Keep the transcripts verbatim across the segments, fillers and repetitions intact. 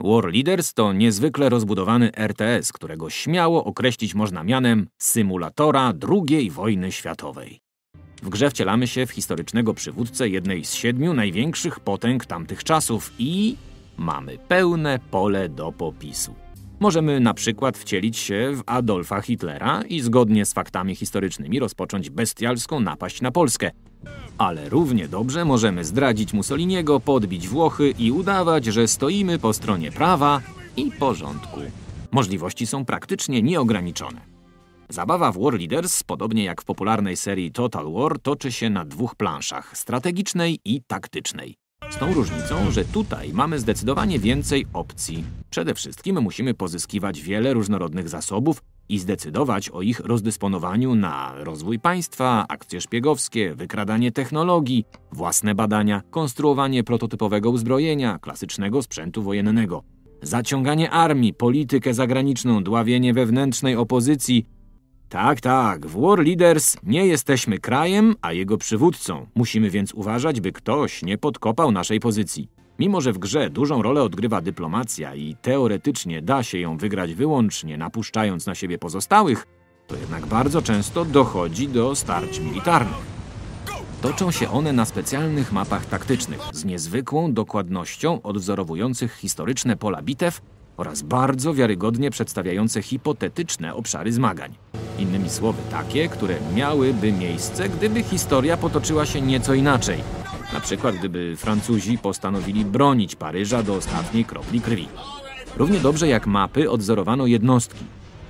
War Leaders to niezwykle rozbudowany R T S, którego śmiało określić można mianem symulatora drugiej wojny światowej. W grze wcielamy się w historycznego przywódcę jednej z siedmiu największych potęg tamtych czasów i mamy pełne pole do popisu. Możemy na przykład wcielić się w Adolfa Hitlera i zgodnie z faktami historycznymi rozpocząć bestialską napaść na Polskę. Ale równie dobrze możemy zdradzić Mussoliniego, podbić Włochy i udawać, że stoimy po stronie prawa i porządku. Możliwości są praktycznie nieograniczone. Zabawa w War Leaders, podobnie jak w popularnej serii Total War, toczy się na dwóch planszach – strategicznej i taktycznej. Z tą różnicą, że tutaj mamy zdecydowanie więcej opcji. Przede wszystkim musimy pozyskiwać wiele różnorodnych zasobów i zdecydować o ich rozdysponowaniu na rozwój państwa, akcje szpiegowskie, wykradanie technologii, własne badania, konstruowanie prototypowego uzbrojenia, klasycznego sprzętu wojennego, zaciąganie armii, politykę zagraniczną, dławienie wewnętrznej opozycji. Tak, tak, w War Leaders nie jesteśmy krajem, a jego przywódcą. Musimy więc uważać, by ktoś nie podkopał naszej pozycji. Mimo że w grze dużą rolę odgrywa dyplomacja i teoretycznie da się ją wygrać wyłącznie napuszczając na siebie pozostałych, to jednak bardzo często dochodzi do starć militarnych. Toczą się one na specjalnych mapach taktycznych z niezwykłą dokładnością odwzorowujących historyczne pola bitew oraz bardzo wiarygodnie przedstawiające hipotetyczne obszary zmagań. Innymi słowy takie, które miałyby miejsce, gdyby historia potoczyła się nieco inaczej. Na przykład gdyby Francuzi postanowili bronić Paryża do ostatniej kropli krwi. Równie dobrze jak mapy odwzorowano jednostki.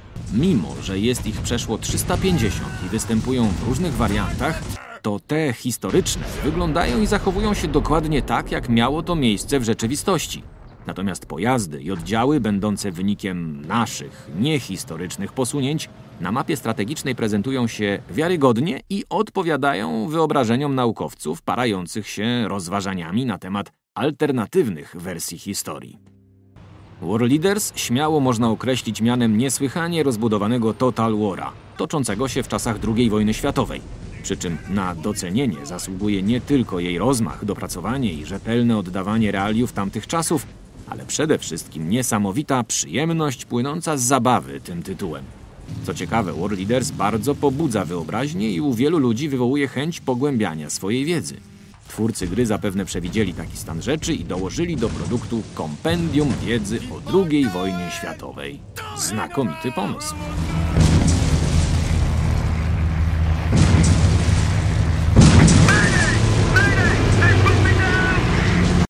Mimo że jest ich przeszło trzysta pięćdziesiąt i występują w różnych wariantach, to te historyczne wyglądają i zachowują się dokładnie tak, jak miało to miejsce w rzeczywistości. Natomiast pojazdy i oddziały będące wynikiem naszych, niehistorycznych posunięć na mapie strategicznej prezentują się wiarygodnie i odpowiadają wyobrażeniom naukowców parających się rozważaniami na temat alternatywnych wersji historii. War Leaders śmiało można określić mianem niesłychanie rozbudowanego Total War'a, toczącego się w czasach drugiej wojny światowej. Przy czym na docenienie zasługuje nie tylko jej rozmach, dopracowanie i rzetelne oddawanie realiów tamtych czasów, ale przede wszystkim niesamowita przyjemność płynąca z zabawy tym tytułem. Co ciekawe, War Leaders bardzo pobudza wyobraźnię i u wielu ludzi wywołuje chęć pogłębiania swojej wiedzy. Twórcy gry zapewne przewidzieli taki stan rzeczy i dołożyli do produktu kompendium wiedzy o drugiej wojnie światowej. Znakomity pomysł.